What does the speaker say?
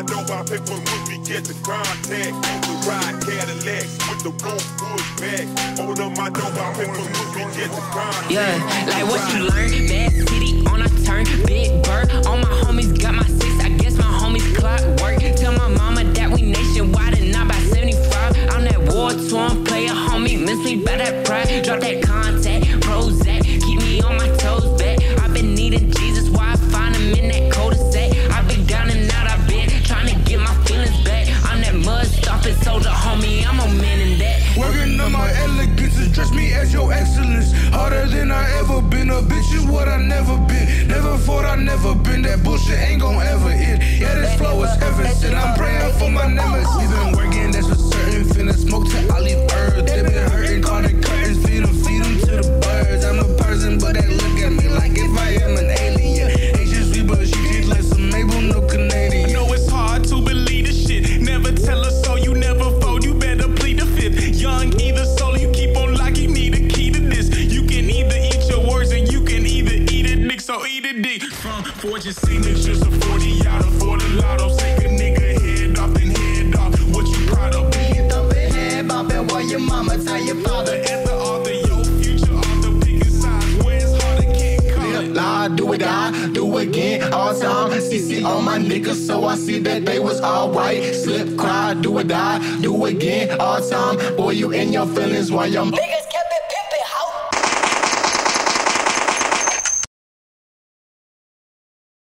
dope, I pay for movie, get the contact. The ride Cadillac with the roof push back. Hold up my dope, I pay for movie, get the contact. Yeah, like what you learn. Bad city on a turn. Big bird. All my homies got my 6. I guess my homies clockwork. Tell my mama that we nationwide and not by 75. I'm that war-torn player, homie. Miss me by that pride. Drop that contact. Prozac. Keep me on my toes back. I've been needing Jesus. Why I find him in that cul-de-sac. I've been down and out. I've been trying to get my feelings back. I'm that mud-stomping soldier, homie. I'm a man in that. Working on my elegance, dress me as your excellence. Harder than I ever been. A bitch is what I never been. Never thought I never been. That bullshit ain't gon' ever end. Yeah, this flow is heaven sent. I'm praying for my nemesis. We been working, that's for certain. Finna smoke till I leave earth. They been hurting, call the curtains. Feed them to the birds. I'm a person, but they look at me like if I am an alien. Asian sweet, but she tastes like some Mabel, no Canadian. I know it's hard to believe this shit. Never tell us so, you never fold. You better plead the fifth. Young, either soul, you keep on lock. You need a key to this. You can either eat your words and you can either eat a dick. So eat a dick. From fortune signatures to 40 out of 40 lotto. Take a nigga head off and head off. What you proud of? Head up and head bopping while your mama tell your father. At the author, your future author, picking sides. Where it's hard to get caught. Lie, do it, die, do again, all time. CC on my niggas, so I see that they was alright. Slip, cry, do it, die, do again, all time. Boy, you in your feelings while your